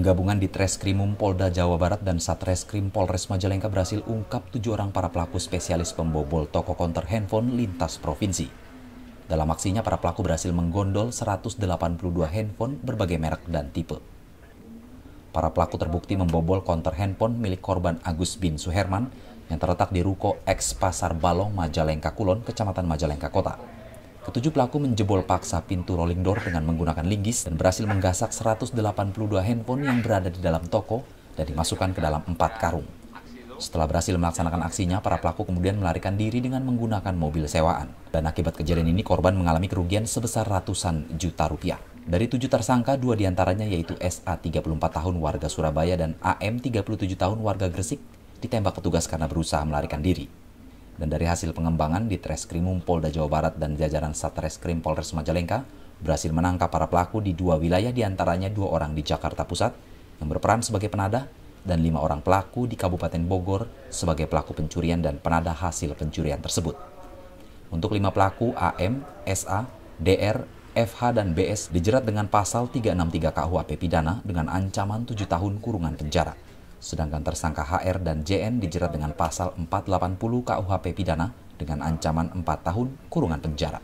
gabungan di Treskrimum Polda Jawa Barat dan Satreskrim Polres Majalengka berhasil ungkap 7 orang para pelaku spesialis pembobol toko konter handphone lintas provinsi. Dalam aksinya, para pelaku berhasil menggondol 182 handphone berbagai merek dan tipe. Para pelaku terbukti membobol konter handphone milik korban Agus bin Suherman yang terletak di Ruko X Pasar Balong, Majalengka Kulon, Kecamatan Majalengka Kota. Ketujuh pelaku menjebol paksa pintu rolling door dengan menggunakan linggis dan berhasil menggasak 182 handphone yang berada di dalam toko dan dimasukkan ke dalam 4 karung. Setelah berhasil melaksanakan aksinya, para pelaku kemudian melarikan diri dengan menggunakan mobil sewaan. Dan akibat kejadian ini, korban mengalami kerugian sebesar ratusan juta rupiah. Dari 7 tersangka, 2 diantaranya yaitu SA 34 tahun warga Surabaya dan AM 37 tahun warga Gresik ditembak petugas karena berusaha melarikan diri. Dan dari hasil pengembangan di Treskrimum Polda Jawa Barat dan jajaran Satreskrim Polres Majalengka berhasil menangkap para pelaku di 2 wilayah, diantaranya 2 orang di Jakarta Pusat yang berperan sebagai penadah dan 5 orang pelaku di Kabupaten Bogor sebagai pelaku pencurian dan penadah hasil pencurian tersebut. Untuk 5 pelaku AM, SA, DR, FH, dan BS dijerat dengan pasal 363 KUHP pidana dengan ancaman 7 tahun kurungan penjara. Sedangkan tersangka HR dan JN dijerat dengan pasal 480 KUHP pidana dengan ancaman 4 tahun kurungan penjara.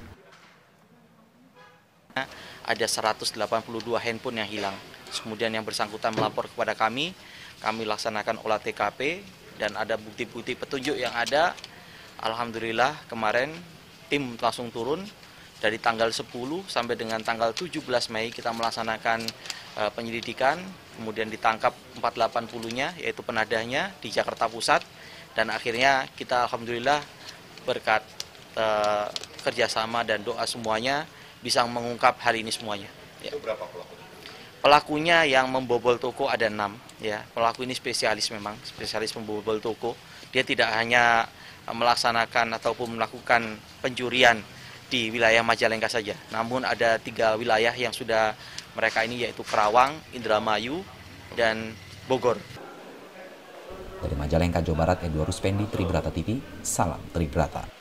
Ada 182 handphone yang hilang. Kemudian yang bersangkutan melapor kepada kami laksanakan olah TKP dan ada bukti-bukti petunjuk yang ada. Alhamdulillah kemarin tim langsung turun dari tanggal 10 sampai dengan tanggal 17 Mei kita melaksanakan penyelidikan, kemudian ditangkap 480-nya yaitu penadahnya di Jakarta Pusat, dan akhirnya kita alhamdulillah berkat kerjasama dan doa semuanya bisa mengungkap hal ini semuanya. Itu berapa pelakunya? Pelakunya yang membobol toko ada 6 ya. Pelaku ini spesialis, memang spesialis membobol toko. Dia tidak hanya melaksanakan ataupun melakukan pencurian di wilayah Majalengka saja, namun ada 3 wilayah yang sudah mereka ini, yaitu Kerawang, Indramayu, dan Bogor. Dari Majalengka, Jawa Barat, Edward Ruspendi, Tribrata TV, salam Tribrata.